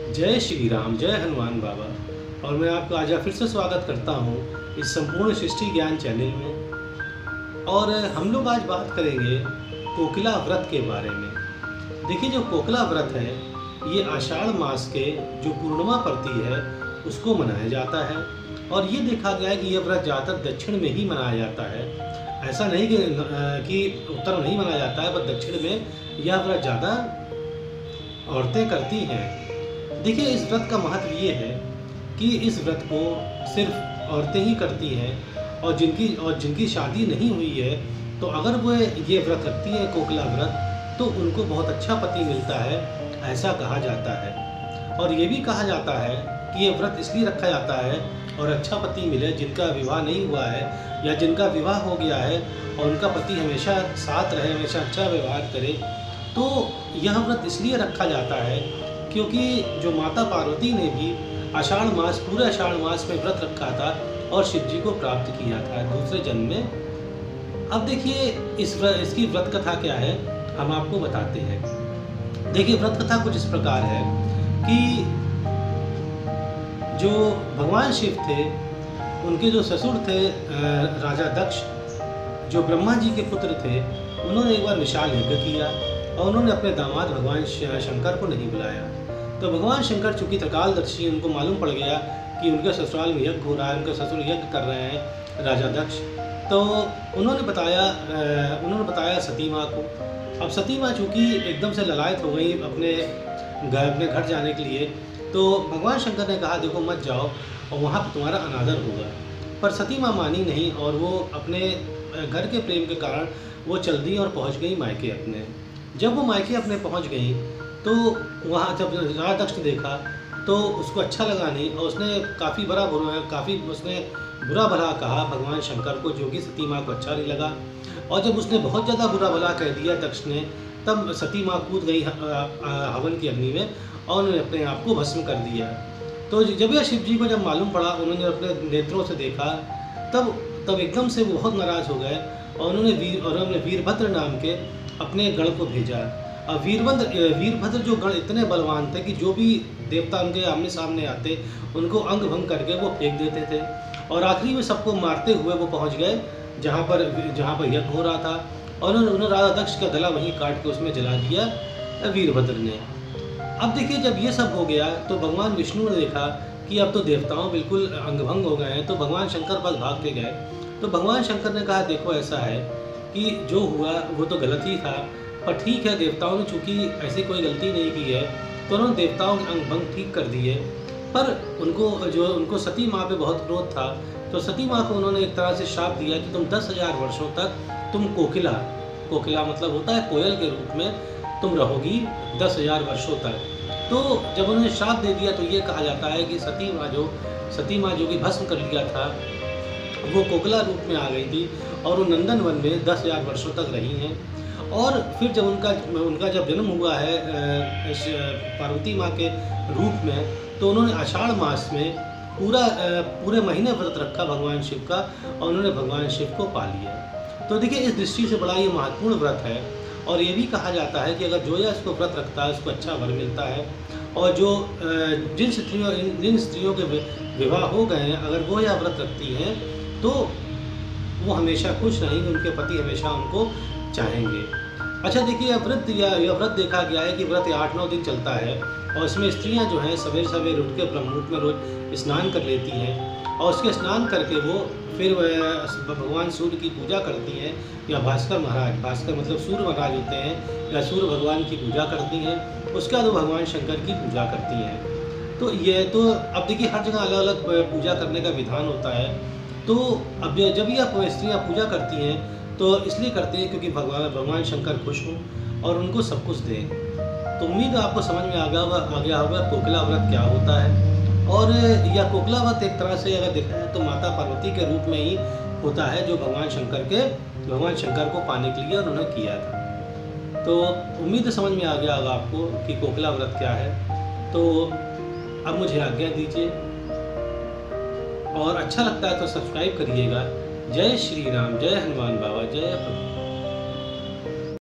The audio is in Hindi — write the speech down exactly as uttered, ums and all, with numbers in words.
जय श्री राम, जय हनुमान बाबा। और मैं आपका आज फिर से स्वागत करता हूँ इस संपूर्ण सृष्टि ज्ञान चैनल में। और हम लोग आज बात करेंगे कोकिला व्रत के बारे में। देखिए, जो कोकिला व्रत है ये आषाढ़ मास के जो पूर्णिमा पड़ती है उसको मनाया जाता है। और ये देखा गया है कि यह व्रत ज़्यादातर दक्षिण में ही मनाया जाता है। ऐसा नहीं कि, कि उत्तर में नहीं मनाया जाता है, पर दक्षिण में यह व्रत ज़्यादा औरतें करती हैं। देखिए, इस व्रत का महत्व ये है कि इस व्रत को सिर्फ औरतें ही करती हैं। और जिनकी और जिनकी शादी नहीं हुई है, तो अगर वो ये व्रत रखती है कोकिला व्रत, तो उनको बहुत अच्छा पति मिलता है, ऐसा कहा जाता है। और ये भी कहा जाता है कि ये व्रत इसलिए रखा जाता है और अच्छा पति मिले जिनका विवाह नहीं हुआ है या जिनका विवाह हो गया है और उनका पति हमेशा साथ रहे, हमेशा अच्छा व्यवहार करे। तो यह व्रत इसलिए रखा जाता है क्योंकि जो माता पार्वती ने भी आषाढ़ मास पूरे आषाढ़ मास में व्रत रखा था और शिव जी को प्राप्त किया था दूसरे जन्म में। अब देखिए, इस व्रत इसकी व्रत कथा क्या है, हम आपको बताते हैं। देखिए, व्रत कथा कुछ इस प्रकार है कि जो भगवान शिव थे, उनके जो ससुर थे राजा दक्ष, जो ब्रह्मा जी के पुत्र थे, उन्होंने एक बार विशाल यज्ञ किया और उन्होंने अपने दामाद भगवान शंकर को नहीं बुलाया। तो भगवान शंकर चूंकि त्रिकालदर्शी, उनको मालूम पड़ गया कि उनके ससुराल में यज्ञ हो रहा है, उनके ससुर यज्ञ कर रहे हैं राजा दक्ष। तो उन्होंने बताया उन्होंने बताया सती माँ को। अब सती माँ चूँकि एकदम से ललायत हो गई अपने घर अपने घर जाने के लिए, तो भगवान शंकर ने कहा देखो मत जाओ और वहाँ पर तुम्हारा अनादर होगा। पर सती माँ मानी नहीं और वो अपने घर के प्रेम के कारण वो चल दी और पहुँच गई मायके अपने। जब वो मायके अपने पहुँच गई तो वहाँ जब राजा दक्ष ने देखा तो उसको अच्छा लगा नहीं और उसने काफ़ी बड़ा बुरा काफ़ी उसने बुरा भला कहा भगवान शंकर को, जो कि सती माँ को अच्छा नहीं लगा। और जब उसने बहुत ज़्यादा बुरा भला कह दिया दक्ष ने, तब सती माँ कूद गई हवन की अग्नि में और उन्होंने अपने आप को भस्म कर दिया। तो जब यह शिव जी को जब मालूम पड़ा, उन्होंने अपने नेत्रों से देखा, तब तब एकदम से वो बहुत नाराज़ हो गए और उन्होंने वीर और उन्होंने वीरभद्र नाम के अपने गण को भेजा। अब वीरभद्र वीरभद्र जो गण इतने बलवान थे कि जो भी देवता उनके आमने सामने आते उनको अंग भंग करके वो फेंक देते थे। और आखिरी में सबको मारते हुए वो पहुंच गए जहां पर जहां पर यज्ञ हो रहा था और उन्होंने राजा दक्ष का गला वहीं काट के उसमें जला दिया वीरभद्र ने। अब देखिए, जब ये सब हो गया तो भगवान विष्णु ने देखा कि अब तो देवताओं बिल्कुल अंगभंग हो गए हैं, तो भगवान शंकर पास भाग के गए। तो भगवान शंकर ने कहा देखो ऐसा है कि जो हुआ वो तो गलत ही था, पर ठीक है, देवताओं ने चूंकि ऐसी कोई गलती नहीं की है तो उन्होंने देवताओं के अंग भंग ठीक कर दिए। पर उनको जो उनको सती माँ पे बहुत क्रोध था, तो सती माँ को उन्होंने एक तरह से श्राप दिया कि तुम दस हजार वर्षों तक तुम कोकिला कोकिला मतलब होता है कोयल के रूप में तुम रहोगी दस हजार वर्षों तक। तो जब उन्होंने श्राप दे दिया तो ये कहा जाता है कि सती माँ जो सती माँ जो कि भस्म कर लिया था, वो कोकिला रूप में आ गई थी और वो नंदन वन में दस हजार वर्षों तक रही हैं। और फिर जब उनका उनका जब जन्म हुआ है पार्वती माँ के रूप में, तो उन्होंने आषाढ़ मास में पूरा पूरे महीने व्रत रखा भगवान शिव का और उन्होंने भगवान शिव को पा लिया। तो देखिए, इस दृष्टि से बड़ा ये महत्वपूर्ण व्रत है। और ये भी कहा जाता है कि अगर जो या इसको व्रत रखता है उसको अच्छा वर मिलता है। और जो जिन स्त्रियों जिन स्त्रियों के विवाह हो गए हैं, अगर वो यह व्रत रखती हैं तो वो हमेशा खुश रहेंगे, उनके पति हमेशा उनको चाहेंगे। अच्छा देखिए, यह व्रत या यह व्रत देखा गया है कि व्रत आठ नौ दिन चलता है और इसमें स्त्रियां जो हैं सवेरे सवेरे उठ के ब्रह्ममुहूर्त में रोज स्नान कर लेती हैं और उसके स्नान करके वो फिर भगवान सूर्य की पूजा करती हैं या भास्कर महाराज भास्कर मतलब सूर्य महाराज होते हैं या सूर्य भगवान की पूजा करती हैं। उसके बाद वो भगवान शंकर की पूजा करती हैं। तो ये तो अब देखिए, हर जगह अलग अलग पूजा करने का विधान होता है। तो अब जब ये स्त्रियाँ पूजा करती हैं तो इसलिए करते हैं क्योंकि भगवान भगवान शंकर खुश हों और उनको सब कुछ दें। तो उम्मीद है आपको समझ में आ गया होगा आ गया होगा कोकिला व्रत क्या होता है। और यह कोकिला व्रत एक तरह से अगर देखा जाए तो माता पार्वती के रूप में ही होता है, जो भगवान शंकर के भगवान शंकर को पाने के लिए उन्होंने किया था। तो उम्मीद है समझ में आ गया होगा आपको कि कोकिला व्रत क्या है। तो अब मुझे आज्ञा दीजिए और अच्छा लगता है तो सब्सक्राइब करिएगा। जय श्री राम, जय हनुमान बाबा, जय प्रभु।